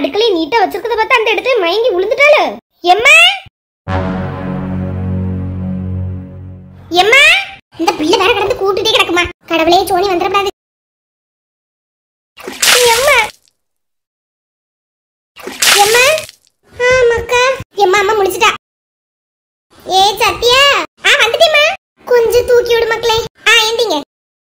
அடுக்கலை நீட்டா வச்சிருக்கத பார்த்தா அந்த இடத்துல மயங்கி விழுந்துட்டால. எம்மா எம்மா, இந்த பிள்ளை வேற கடந்து கூட்டிட்டே கிடக்குமா. கடவுளே, சோனி வந்துடக்கூடாது. எம்மா எம்மா. ஆமாக்கா. எம்மா அம்மா முடிச்சிட்டா. ஏ சத்யா. வந்துட்டேம்மா. கொஞ்சம் தூக்கி விடு மக்களே. எந்திங்க.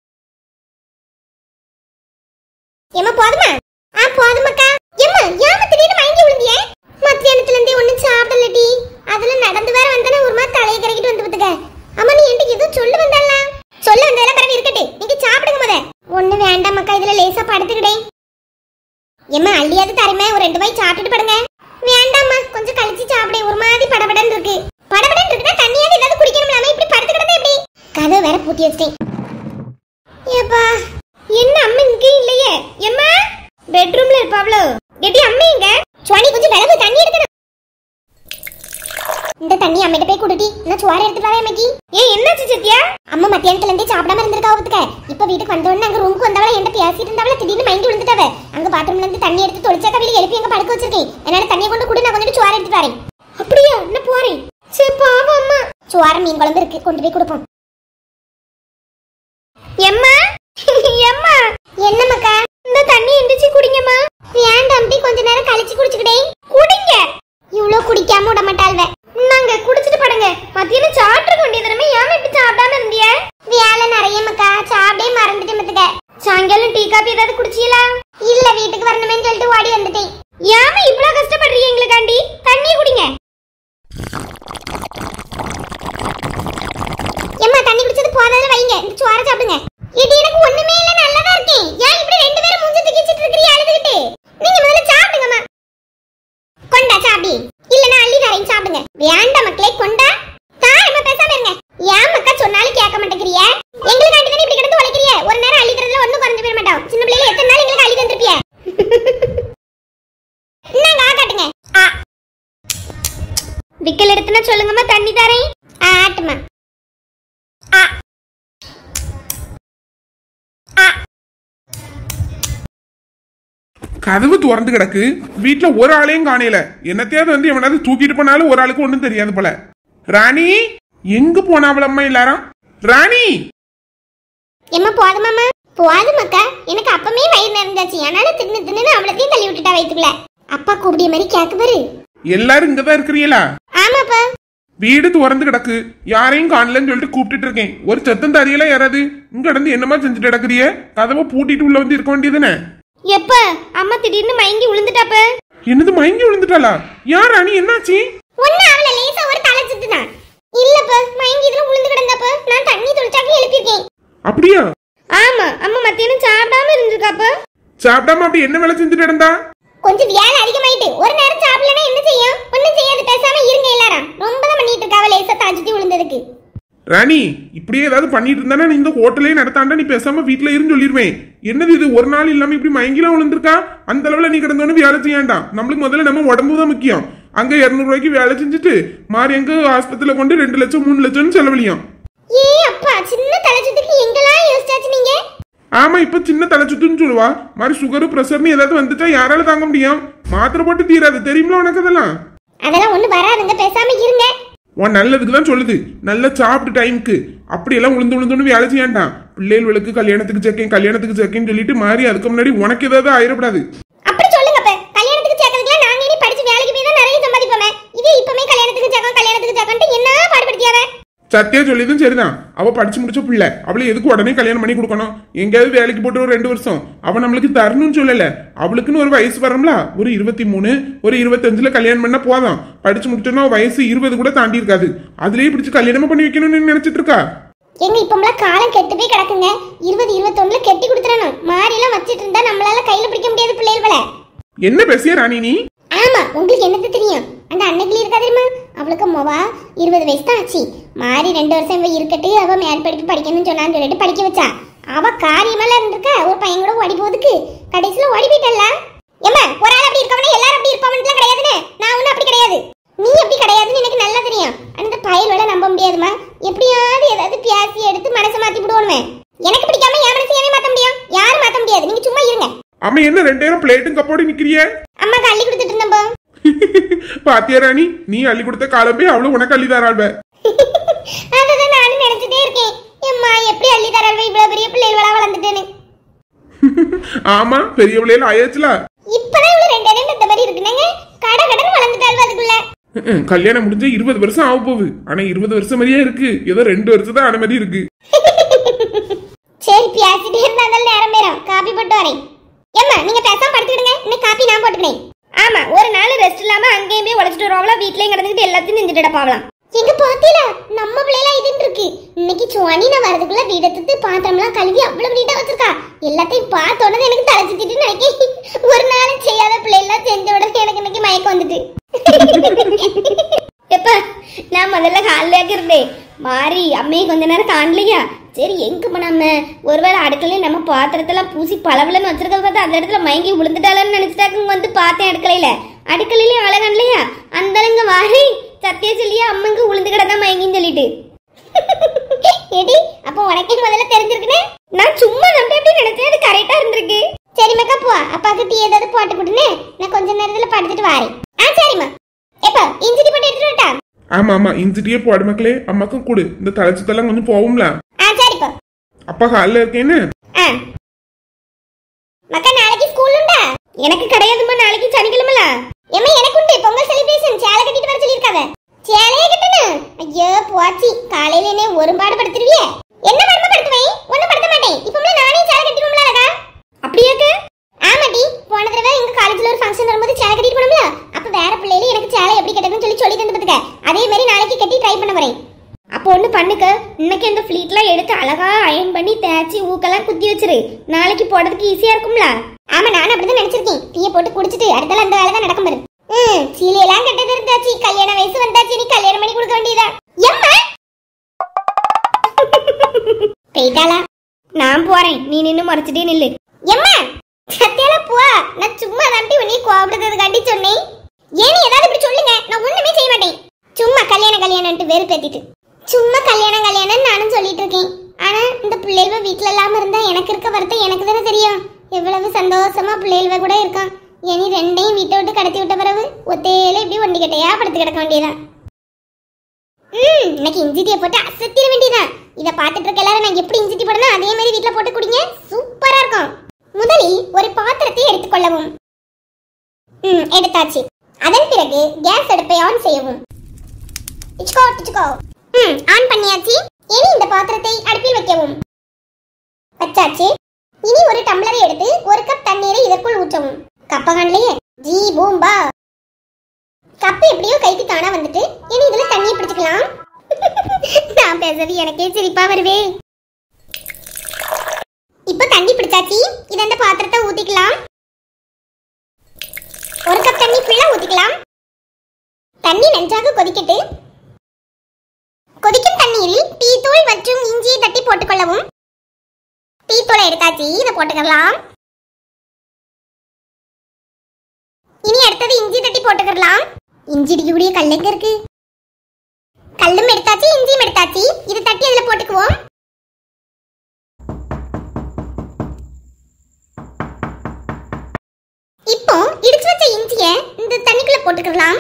எம்மா போதுமா? போதுமாக்கா. எம்மா ஏமா திடீர்னு மயங்கி விழுந்தியே? மத்தியானத்துல இருந்தே ஒண்ணும் சாப்பிடலடி. அதுல நடந்து வேற வந்தனா ஒரு மாதிரி தலையை கரைக்கிட்டு வந்து பாத்துக்க. அம்மா நீ என்கிட்ட ஏதோ சொல்ல வந்தாளா? சொல்ல வந்ததெல்லாம் பரவி இருக்கட்டு. நீங்க சாப்பிடுங்க முத. ஒண்ணு வேண்டாம் மக்கா, இதுல லேசா படுத்துக்கிடே. எம்மா அள்ளியாவது தரமே, ஒரு 2 வாய் சாப்பிட்டுட்டு படுங்க. வேண்டாம்மா, கொஞ்சம் கழிச்சு சாப்பிடே. ஒரு மாதிரி படபடன்னு இருக்கு. படபடன்னு இருக்குன்னா தண்ணியாவது ஏதாவது குடிக்கணும்லாமா? இப்படி படுத்துக்கிட்டதே எப்படி? கதவு வேற பூட்டி வச்சிட்டேன். ஏப்பா என்ன அம்மா இங்கே இல்லையே? எம்மா பெட்ரூம்ல இருப்பாவ்ளோ. எடி அம்மா எங்க? சுவாணி கொஞ்சம் விளவு தண்ணி எடுக்கணும். இந்த தண்ணி அம்மிட்ட போய் குடுடி. நான் சோறு எடுத்துட்டு வரேன் அம்மைக்கு. என்னாச்சு சத்யா? அம்மா மத்தியானத்துல இருந்தே சாப்பிடாம இருந்திருக்கா ஒத்துக்க. இப்ப வீட்டுக்கு வந்த உடனே அங்க ரூமுக்கு வந்தவள என்கிட்ட பேசிட்டு இருந்தவள திடீர்னு மயங்கி விழுந்துட்டாவ. அங்க பாத்ரூம்ல இருந்து தண்ணி எடுத்து தொளிச்சாக்க வெளிய எழுப்பி அங்க படுக்க வச்சிருக்கேன். என்னால தண்ணியை கொண்டு குடு, நான் கொஞ்சம் சோறு எடுத்துட்டு வரேன். அப்படியா? நான் போறேன். சரி பாவம் அம்மா. சோறு மீன் குழம்பு இருக்கு, கொண்டு போய் கொடுப்போம். எம்மா எம்மா. என்ன மக்கா? இந்த தண்ணி எந்திரிச்சு குடிங்கம்மா. வேண்டாம் டி, கொஞ்ச நேரம் கழிச்சு குடிச்சுக்கிட்டே. குடிங்க. இவ்ளோ குடிக்காம விட மாட்டாள்வ. நாங்க குடிச்சிட்டு படுங்க. மத்தியானம் சாப்பிட்டு கொண்டிருந்தமே, ஏன் இப்படி சாப்பிடாம இருந்திய? வேலை நிறைய மக்கா, சாப்பிடே மறந்துட்டேன் மத்துக்க. சாயங்காலம் டீ காபி ஏதாவது குடிச்சீங்களா? இல்ல, வீட்டுக்கு வரணுமேன்னு சொல்லிட்டு ஓடி வந்துட்டேன். ஏமா இவ்வளவு கஷ்டப்படுறீங்க எங்களுக்காண்டி? தண்ணி குடிங்க. எம்மா தண்ணி குடிச்சது போதாதுல வைங்க, இந்த சோறு சாப்பிடுங்க. இது எனக்கு ஒண்ணுமே இல்ல, நல்லதா இருக்கேன். ஏன் இப்படி 2 பேரும் மூஞ்சி தூக்கிச்சிட்டு இருக்கீங்க அழுதுகிட்டு? நீங்க முதல்ல சாப்பிடுங்கம்மா. கொண்டா சாப்பி. இல்ல நான் அள்ளி தரேன், சாப்பிடுங்க. வேண்டாம் மக்களே, கொண்டா. தாயம்மா பேசாம இருங்க. ஏன் மக்கா சொன்னாலும் கேட்க மாட்டேங்கிறிய? எங்களுக்காண்டி தானே இப்படி கிடந்து உழைக்கிறிய? ஒரு நேரம் அள்ளி தரதுல ஒண்ணும் குறைஞ்சு போயிட மாட்டோம். சின்ன பிள்ளைல எத்தனை நாள் எங்களுக்கு அள்ளி தந்திருப்பிய? என்னங்க காட்டுங்க. விக்கல் எடுத்துனா சொல்லுங்கம்மா, தண்ணி தரேன். ஆட்டுமா. கதவு திறந்து கிடக்கு. வீட்டுல ஒரு ஆளையும் காணையில. என்னத்தையாவது வந்து எவனாவது தூக்கிட்டு போனாலும் ஒரு ஆளுக்கு ஒண்ணும் தெரியாது போல. ராணி எங்க போனாவளம்மா எல்லாரும்? ராணி எம்மா போதுமாமா? போதுமாக்கா. எனக்கு அப்பமே வயிறு நிறைஞ்சாச்சு. ஆனால தின்னு அவ்வளத்தையும் தள்ளி விட்டுட்டா வயிற்றுக்குள்ள. அப்பா கூப்பிடிய மாதிரி கேக்கு பாரு. எல்லாரும் இங்கதான் இருக்கிறீங்களா? ஆமாப்பா. வீடு திறந்து கிடக்கு, யாரையும் காணலன்னு சொல்லிட்டு கூப்பிட்டு இருக்கேன். ஒரு சத்தம் தரியல யாராவது? இங்க கடந்து என்னமா செஞ்சுட்டு கிடக்குறிய? கதவை பூட்டிட்டு உள்ள வந்து இருக்க வேண்டியதுன்னு. எப்ப அம்மா திடீர்னு மயங்கி விழுந்துட்டாப்ப. என்னது மயங்கி விழுந்துட்டாளா? யார் ராணி, என்னாச்சு? ஒண்ணு அவள லேசா ஒரு தலை சுத்துதான். இல்லப்ப மயங்கி இதுல விழுந்து கிடந்தப்ப நான் தண்ணி தொளிச்சாக்க எழுப்பிருக்கேன். அப்படியா? ஆமா, அம்மா மத்தியானம் சாப்பிடாம இருந்திருக்காப்ப. சாப்பிடாம அப்படி என்ன வேலை செஞ்சுட்டு கிடந்தா? கொஞ்சம் வேலை அதிகமாயிட்டு ஒரு நேரம் சாப்பிடலனா என்ன செய்யும்? ஒண்ணும் செய்யாது, பேசாம இருங்க எல்லாரும். ரொம்ப தான் பண்ணிட்டு இருக்காவ லேசா தாஞ்சிட்டு விழுந்ததுக்கு. ராணி இப்படியே ஏதாவது பண்ணிட்டு இருந்தானா நீ இந்த ஹோட்டலே நடத்தாண்டா, நீ பேசாம வீட்டுல இருந்து சொல்லிருவேன். என்னது இது ஒரு நாள் இல்லாம இப்படி மயங்கிலாம் விழுந்திருக்கா? அந்த அளவுல நீ கிடந்தோன்னு வேலை செய்யாண்டாம். நம்மளுக்கு முதல்ல நம்ம உடம்பு தான் முக்கியம். அங்க 200 ரூபாய்க்கு வேலை செஞ்சுட்டு மாறி எங்க ஆஸ்பத்திரியில கொண்டு 2 லட்சம் 3 லட்சம்னு செலவழியும். ஏ அப்பா, சின்ன தலைச்சுத்துக்கு எங்கெல்லாம் யோசிச்சாச்சு நீங்க? ஆமா, இப்ப சின்ன தலைச்சுத்துன்னு சொல்லுவா. மாதிரி சுகரு பிரஷர்னு ஏதாவது வந்துட்டா யாரால தாங்க முடியும்? மாத்திரை போட்டு தீராது, தெரியுமா உனக்கு? அதெல்லாம் ஒண்ணு வராதுங்க, பேசாம இருங்க. உன் நல்லதுக்கு தான் சொல்லுது. நல்லா சாப்பிட்டு டைமுக்கு. அப்படியெல்லாம் உளுந்து வேலை செய்யாண்டாம். பிள்ளைகளுக்கு கல்யாணத்துக்கு சேர்க்கேன்னு சொல்லிட்டு மாறி அதுக்கு முன்னாடி உனக்கு ஏதாவது ஆயிடப்படாது. அப்படி சொல்லுங்க. கல்யாணத்துக்கு சேர்க்கறதுக்குலாம் நாங்க இனி படிச்சு வேலைக்கு போய் தான் நிறைய சம்பாதிப்போமே. இது இப்பமே கல்யாணத்துக்கு சேர்க்கன்ட்டு என்ன பாடுபடுத்தியாவே? சத்தியா சொல்லியதும் சரிதான். அவ படிச்சு முடிச்ச பிள்ளை, அவளை எதுக்கு உடனே கல்யாணம் பண்ணி கொடுக்கணும்? எங்கேயாவது வேலைக்கு போட்டு ஒரு 2 வருஷம் அவன் நம்மளுக்கு தரணும்னு சொல்லல. அவளுக்குன்னு ஒரு வயசு வரம்ல. ஒரு 23 ஒரு 25 கல்யாணம் பண்ண போதும். படிச்சு முடிச்சோன்னா வயசு 20 கூட தாண்டி இருக்காது. அதுலயே பிடிச்சு கல்யாணமா பண்ணி வைக்கணும்னு நினைச்சிட்டு இருக்கா. எங்க இப்பமெல்லாம் காலம் கெட்டு போய் கிடக்குங்க. 20 21 கெட்டி கொடுத்துறணும். மாறிலாம் வச்சிட்டு இருந்தா நம்மளால கையில பிடிக்க முடியாது பிள்ளைகளை. என்ன பேசிய ராணி நீ? ஆமா, உங்களுக்கு என்னது தெரியும்? அந்த அன்னைக்கு இருக்கா தெரியுமா? அவளுக்கு மொவா 20 வயசு தான் ஆச்சு. மாறி 2 வருஷம் இவ இருக்கட்டு, அவ மேல் படிப்பு படிக்கணும்னு சொன்னான்னு சொல்லிட்டு படிக்க வச்சா. அவ காரியமெல்லாம் இருந்திருக்கா. ஒரு பையன் கூட ஓடி போகுதுக்கு கடைசியில ஓடி போயிட்டல்ல. ஏமா ஒரு ஆள் அப்படி இருக்கவனே எல்லாரும் அப்படி இருப்பாங்கலாம் கிடையாதுன்னு. நான் ஒன்னும் அப்படி கிடையாது. நீ எப்படி கிடையாதுன்னு எனக்கு நல்லா தெரியும். அந்த பயல்வளை நம்ப முடியாதுமா. எப்படியாவது ஏதாவது பேசி எடுத்து மனசை மாத்தி விடுவோமே. எனக்கு பிடிக்காம என் மனசையே மாத்த முடியும்? யாரும் மாத்த முடியாது. நீங்க சும்மா இருங்க. அம்மா என்ன 2 நேரம் பிளேட்டும் கப்போடு நிக்கிறியே? அம்மா உனக்கு அள்ளி கொடுத்துட்டு இருந்தப்போ. பாத்தியா ராணி, நீ அள்ளி கொடுத்த காலமே அவளும் உனக்கு அள்ளி தராள்வ. அதான் நானும் நினைச்சிட்டே இருக்கேன், எம்மா எப்படி அள்ளி தராள்வ, இவ்வளவு பெரிய பிள்ளைகளா வளர்ந்துட்டேன்னு. ஆமா, பெரிய பிள்ளைல ஆயாச்சுல. இப்பதான் இவ்வளவு ரெண்டு இடம் இந்த மாதிரி இருக்குனாங்க, கட கடன் வளர்ந்துட்டாள்வ அதுக்குள்ள. கல்யாணம் முடிஞ்ச 20 வருஷம் ஆக போகுது. ஆனா 20 வருஷம் மாதிரியே இருக்கு, ஏதோ 2 வருஷம் தான் ஆன மாதிரி இருக்கு. சரி, பேசிட்டே இருந்தாலும் நேரம் பேரும். காப்பி போட்டு வரேன். ஏம்மா நீங்க பேசாம படுத்துக்கிடுங்க, இன்னும் காப்பி நான் போட்டுக்கிறேன். ஆமா, ஒரு நாள் ரெஸ்ட் இல்லாம அங்கேயுமே உழைச்சிட்டு வருவாங்களா, வீட்லயும் கிடந்துட்டு எல்லாத்தையும் செஞ்சுட்டு பாவலாம். எங்க பாத்தீங்களா, நம்ம பிள்ளைல இதுன்னு இருக்கு. இன்னைக்கு சுவாணி நான் வரதுக்குள்ள வீடத்துக்கு பாத்திரம்லாம் கழுவி அவ்வளவு நீட்டா வச்சிருக்கா. எல்லாத்தையும் பார்த்தோன்னே எனக்கு தலை சுத்திட்டு நினைக்கேன். ஒரு நாள் செய்யாத பிள்ளைலாம் செஞ்ச உடனே எனக்கு இன்னைக்கு மயக்கம் வந்துட்டு. எப்ப நான் முதல்ல காலையாக இருந்தேன், மாறி அம்மையை கொஞ்ச நேரம் காணலையா. சரி எங்க நம்ம ஒருவேளை அடுக்கலையும் நம்ம பாத்திரத்தெல்லாம் பூசி பளபளன்னு வச்சிருக்க பார்த்தா அந்த இடத்துல மயங்கி விழுந்துட்டாலன்னு நினைச்சிட்டாங்க. வந்து பார்த்தேன் அடுக்கலையிலயும் அழகான்லையா அந்த இங்க வாரி சத்திய சொல்லியா அம்மங்க உளுந்து கிடதான் மயங்கின்னு சொல்லிட்டு. அப்போ உனக்கே முதல்ல தெரிஞ்சிருக்குன்னு நான் சும்மா நம்பி எப்படி நினைச்சேன், அது கரெக்டா இருந்திருக்கு. சரி மக்கா போ, அப்பாக்கு டீ ஏதாவது போட்டு கொடுன்னு நான் கொஞ்ச நேரத்துல படுத்துட்டு வாரேன். சரிம்மா. எப்ப இஞ்சி போட்டு எடுத்துட்டு வரட்டா? ஆமா ஆமா, இஞ்சிட்டியே போடு மக்களே, அம்மாக்கும் கொடு. இந்த தலைச்சத்தெல்லாம் கொஞ்சம் போகும்ல. சரிப்பா. அப்பா காலைல இருக்கேன்னு. மக்கா நாளைக்கு ஸ்கூல் உண்டா? எனக்கு கிடையாதுமா, நாளைக்கு சனிக்கிழமைல. ஏமா எனக்கு உண்டு, பொங்கல் செலிப்ரேஷன். சேலை கட்டிட்டு வர சொல்லிருக்காங்க. சேலையே கட்டணும்? ஐயோ போச்சி, காலையில என்ன ஒரு பாடு படுத்துருவியே. என்ன மர்ம படுத்துவேன்? ஒண்ணும் படுத்த மாட்டேன். இப்போம்ல நானே சேலை கட்டிடுவோம்ல அழகா. அப்படியாக்க? ஆமாடி, போன தடவை எங்க காலேஜ்ல ஒரு ஃபங்க்ஷன் வரும்போது சேலை கட்டிட்டு போனோம்ல, அப்ப வேற பிள்ளைல எனக்கு சேலை எப்படி கட்டணும்னு சொல்லி தந்து பாத்துக்க. அதே மாதிரி நாளைக்கு கட்டி ட்ரை பண்ண போறேன். அப்போ ஒண்ணு பண்ணுக்க, இன்னைக்கு அந்த ஃபிளீட்லாம் எடுத்து அழகா அயன் பண்ணி தேய்ச்சி ஊக்கெல்லாம் குத்தி வச்சிரு, நாளைக்கு போடுறதுக்கு ஈஸியா இருக்கும்ல. ஆமா, நானும் அப்படிதான் நினைச்சிருக்கேன். டீயை போட்டு குடிச்சிட்டு அடுத்தால அந்த வேலை தான் நடக்கும் பாரு. சீலையெல்லாம் கட்டது இருந்தாச்சு, கல்யாண வயசு வந்தாச்சு, நீ கல்யாணம் பண்ணி கொடுக்க வேண்டியதா. எம்மா போயிட்டாளா? நான் போறேன், நீ நின்னு மறைச்சிட்டே நில்லு. எம்மா சத்தியால போ, நான் சும்மா தாண்டி உன்னை கோபப்படுறதுக்காண்டி சொன்னேன். ஏன் ஏதாவது இப்படி சொல்லுங்க, நான் ஒண்ணுமே செய்ய மாட்டேன். சும்மா கல்யாணம் வேறு பேத்திட்டு சும்மா கல்யாணம் நானும் சொல்லிட்டு இருக்கேன். ஆனா இந்த பிள்ளைகள் வீட்டுல இல்லாம இருந்தா எனக்கு இருக்க வருத்தம் எனக்கு தானே தெரியும். எவ்வளவு சந்தோஷமா பிள்ளைகள் கூட இருக்கான். இனி ரெண்டையும் வீட்டை விட்டு கடத்தி விட்ட பிறகு ஒத்தையில இப்படி ஒண்டி கட்டையா படுத்து கிடக்க வேண்டியதான். இன்னைக்கு இஞ்சிட்டியை போட்டு அசத்திர வேண்டியதான். இதை பார்த்துட்டு இருக்க எல்லாரும் நான் எப்படி இஞ்சிட்டி போடணும் அதே மாதிரி வீட்டுல போட்டு குடிங்க, சூப்பரா இருக்கும். முதலில் ஒரு பாத்திரத்தை எடுத்துக்கொள்ளவும். எடுத்தாச்சு. அதன் பிறகு கேஸ் அடுப்பை ஆன் செய்யவும். ஆன் பண்ணியாச்சு. இனி இந்த பாத்திரத்தை அடுப்பில் வைக்கவும். வச்சாச்சு. இனி ஒரு டம்ளரை எடுத்து 1 கப் தண்ணீரை இதற்குள் ஊற்றவும். கப்பகான்லயே ஜீ பூம்பா. கப்பு எப்படியோ கைக்கு தானா வந்துட்டு இனி இதுல தண்ணியை பிடிச்சுக்கலாம். நான் பேசுறது எனக்கே சிரிப்பா வருவே. இப்ப தண்ணி பிடிச்சாச்சு. இத அந்த பாத்திரத்தை ஊத்திக்கலாம். 1 கப் தண்ணி ஃபுல்லா ஊத்திக்கலாம். தண்ணி நன்றாக கொதிக்கட்டு. கொதிக்கும் தண்ணீரில் டீ தூள் மற்றும் இஞ்சியை தட்டி போட்டுக்கொள்ளவும். டீ தூளை எடுத்தாச்சு, இதை போட்டுக்கலாம். இனி அடுத்தது இஞ்சி தட்டி போட்டுக்கலாம். இஞ்சி இடிக்கக்கூடிய கல் எங்க இருக்கு? கல்லும் எடுத்தாச்சு, இஞ்சியும் எடுத்தாச்சு. இதை தட்டி அதுல போட்டுக்குவோம். இப்போ இடிச்சு வச்ச இஞ்சியை இந்த தண்ணிக்குள்ள போட்டுக்கலாம்.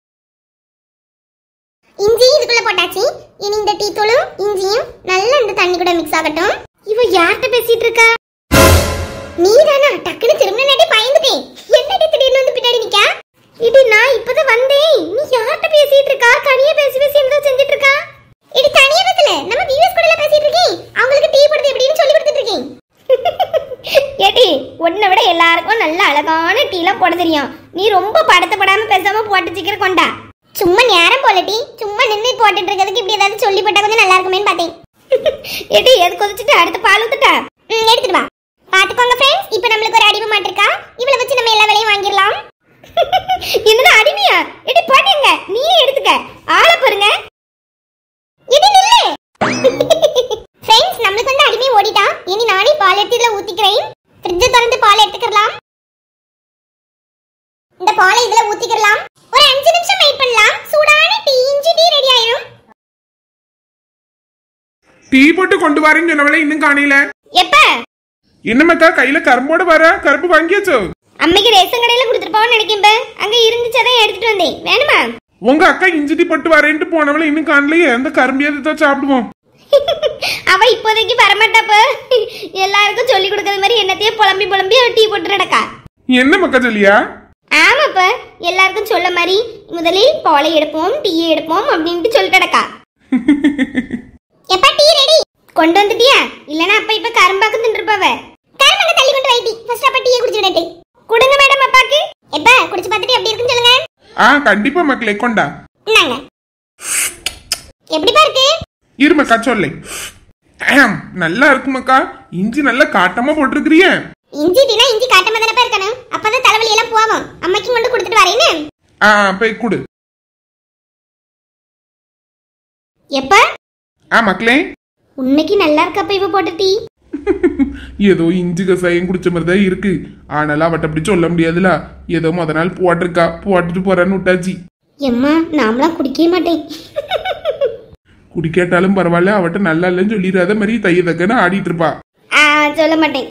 இஞ்சி இதுக்குள்ள போட்டாச்சு. இனி இந்த டீ தூளும் இஞ்சியும் நல்லா இந்த தண்ணி கூட மிக்ஸ் ஆகட்டும். இவ யார்கிட்ட பேசிட்டு இருக்கா? நீதானா? டக்குனு திரும்ப நடி பயந்துட்டேன். என்னடி திடீர்னு வந்து பின்னாடி நிக்கா? இது நான் இப்பதான் வந்தேன். நீ யார்கிட்ட பேசிட்டு இருக்கா? தனியா பேசி என்ன செஞ்சிட்டு இருக்கா? இது தனியா பேசல, நம்ம வியூஸ் கூட பேசிட்டு இருக்கேன். அவங்களுக்கு டீ போடுறது எப்படின்னு சொல்லி கொடுத்துட்டு இருக்கேன். ஏடி உன்னை விட எல்லாருக்கும் நல்ல அழகான டீலாம் போட தெரியும். நீ ரொம்ப படத்தப்படாம பேசாம போட்டு சீக்கிரம் கொண்டா. சும்மா நேரம் போலட்டி, சும்மா நின்று போட்டுட்டு இருக்கிறதுக்கு இப்படி ஏதாவது சொல்லி போட்டா கொஞ்சம் நல்லா இருக்குமேன்னு பார்த்தேன். ஏடி எது கொதிச்சுட்டு அடுத்து பால் ஊத்துட்டா? எடுத்துட்டு வா. பாத்துக்கோங்க ஃப்ரெண்ட்ஸ், இப்போ நம்மளுக்கு ஒரு அடிமை மாட்டிருக்கா. இவளை வச்சு நம்ம எல்லா வேலையும் வாங்கிடலாம். என்னடா அடிமையா? ஏடி பாட்டிங்க நீயே எடுத்துக்க. ஆள பாருங்க. இது நில்லு. ஃப்ரெண்ட்ஸ் நம்மளுக்கு வந்து அடிமை ஓடிட்டா. இனி நானே பால் எடுத்து இதுல ஊத்திக்கிறேன். ஃப்ரிட்ஜை திறந்து பால் எடுத்துக்கலாம். இந்த பாலை இதுல ஊத்திக்கலாம். ஒரு 5 நிமிஷம் வெயிட் பண்ணலாம். சூடான டீ இஞ்சி டீ ரெடி ஆயிடும். டீ போட்டு கொண்டு வரேன்னு சொன்னவளே இன்னும் காணல. எப்ப? என்னமக்கா கையில கரும்போட வர? கருப்பு வாங்கியாச்சோ? அம்மைக்கு ரேஷன் கடையில கொடுத்துருப்பான்னு நினைக்கிறேன். அங்க இருந்துச்சதான் எடுத்துட்டு வந்தேன். வேணுமா? உங்க அக்கா இஞ்சி பட்டு வரேன்ட்டு போனவள இன்னும் காணலையே. அந்த கரும்பியாவது தான் சாப்பிடுவோம். அவ இப்போதைக்கு வரமாட்டாப்ப. எல்லாருக்கும் சொல்லி கொடுக்கறது மாதிரி என்னத்தையே புலம்பி புலம்பி டீ போட்டு நடக்கா. என்ன மக்கா சொல்லியா? ஆமாப்ப, எல்லாருக்கும் சொல்ல மாதிரி முதலில் பாலை எடுப்போம் டீ எடுப்போம் அப்படின்ட்டு சொல்லிட்டு நடக்கா. எப்ப டீ ரெடி கொண்டு வந்துட்டியா? இல்லனா அப்ப இப்ப கரும்பாக்கு தின்றுப்பாவ. கரும்பாக தள்ளி கொண்டு வைட்டி. ஃபர்ஸ்ட் அப்ப டீயை குடிச்சு விடட்டு. கொடுங்க மேடம் அப்பாக்கு. எப்ப குடிச்சு பார்த்துட்டு எப்படி இருக்குன்னு சொல்லுங்க. கண்டிப்பா மக்களே கொண்டா. இந்தாங்க. எப்படிப்பா இருக்கு? இரு மக்கா சொல்லே. நல்லா இருக்கு மக்கா. இஞ்சி நல்லா காட்டமா போட்டுருக்கிறிய. இஞ்சி டீனா இஞ்சி காட்டமா தானே இருக்கணும். அப்பதான் தலைவலி எல்லாம் போவோம். அம்மைக்கு கொண்டு கொடுத்துட்டு வரேன்னு. போய் குடு. எப்ப? மக்களே உண்மைக்கு நல்லா இருக்கப்ப இவ போட்ட டீ. ஏதோ இஞ்சி கசாயம் குடிச்ச மாதிரி தான் இருக்கு. ஆனாலும் அவட்ட அப்படி சொல்ல முடியாதுல. ஏதோ முத நாள் போட்டிருக்கா, போட்டுட்டு போறான்னு விட்டாச்சு. எம்மா நாமளாம் குடிக்கவே மாட்டேன். குடிக்காட்டாலும் பரவாயில்ல, அவட்ட நல்லா இல்லைன்னு சொல்லிடாத மாதிரி தைய தக்கன்னு ஆடிட்டு இருப்பா. சொல்ல மாட்டேன்.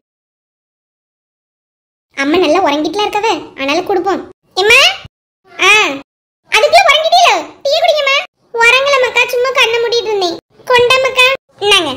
அம்மா நல்லா உறங்கிட்டுல இருக்கவே, அதனால கொடுப்போம். எம்மா அதுக்குள்ள உறங்கிட்டீல? டீ குடிங்கம்மா. உறங்கல மக்கா, சும்மா கண்ணை மூடிட்டு இருந்தேன். கொண்டா மக்கா. இந்தாங்க.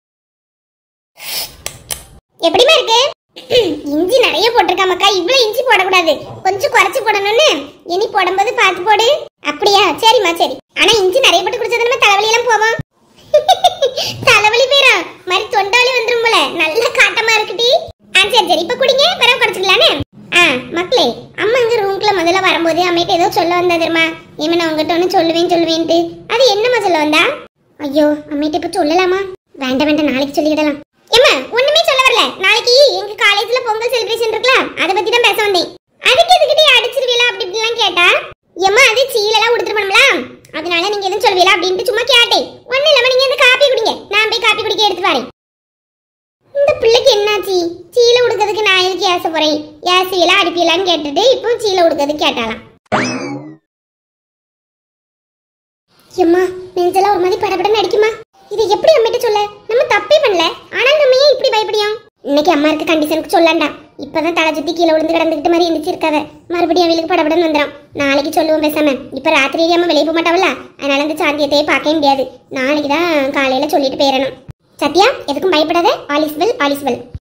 எப்படிமா இருக்கு? இஞ்சி நிறைய போட்டிருக்கா மக்கா. இவ்வளவு இஞ்சி போடக்கூடாது, கொஞ்சம் குறைச்சு போடணும்னு. இனி போடும்போது பார்த்து போடு. அப்படியா? சரிம்மா சரி. ஆனா இஞ்சி நிறைய போட்டு குடிச்சா நம்ம தலைவலி எல்லாம் போவோம். தலைவலி பேரா மாதிரி தொண்டவலி வந்துரும் போல. நல்ல காட்டமா இருக்குடி. சரி சரி இப்ப குடிங்க, பிறகு குறைச்சிக்கலானே. மக்களே, அம்மா இங்க ரூம்குள்ள முதல்ல வரும்போது அம்மைக்கு ஏதோ சொல்ல வந்தா தெரியுமா? ஏமா உங்ககிட்ட ஒண்ணு சொல்லுவேன்ட்டு. அது என்னமா சொல்ல வந்தா? ஐயோ அம்மைகிட்ட இப்ப சொல்லலாமா? வேண்டாம் நாளைக்கு சொல்லிடலாம். ஏமா ஒண்ணுமே சொல்ல வரல. நாளைக்கு எங்க காலேஜ்ல பொங்கல் செலிப்ரேஷன் இருக்குல்ல, அதை பத்தி தான் பேச வந்தேன். அதுக்கு எதுக்கிட்டே அடிச்சிருவீங்களா அப்படி இப்படிலாம் கேட்டா, ஏமா அது சீலெல்லாம் உடுத்துருப்போம்ல, அதனால நீங்க எதுவும் சொல்வீங்களா அப்படின்ட்டு சும்மா கேட்டேன். ஒண்ணு இல்லாம நீங்க இந்த காப்பி குடிங்க, நான் போய் காப்பி குடிக்க எடுத்து வரேன். இந்த பிள்ளைக்கு என்னாச்சு? சீலை உடுக்கிறதுக்கு நான் எதுக்கு ஏச போறேன்? ஏசியெல்லாம் அடிப்பியலான்னு கேட்டுட்டு இப்போ சீலை உடுக்கிறதுக்கு கேட்டாலாம். ஏம்மா நெஞ்செல்லாம் ஒரு மாதிரி படபடன்னு அடிக்குமா? இதை எப்படி அம்மிட்ட சொல்ல? நம்ம தப்பே பண்ணல, ஆனால் நம்ம ஏன் இப்படி பயப்படியோம்? இன்னைக்கு அம்மா இருக்க கண்டிஷனுக்கு சொல்லண்டா. இப்பதான் தலை சுத்தி கீழே விழுந்து கிடந்துக்கிட்டு மாதிரி எந்திரிச்சு இருக்காத. மறுபடியும் அவளுக்கு படபடன்னு வந்துடும். நாளைக்கு சொல்லுவோம் பேசாம. இப்ப ராத்திரி அம்மா வெளியே போக மாட்டாவல்ல, அதனால இந்த சாந்தியத்தையே பார்க்கவே முடியாது. நாளைக்கு தான் காலையில சொல்லிட்டு போயிடணும். சத்யா எதுக்கும் பயப்படாத. All is well, all is well.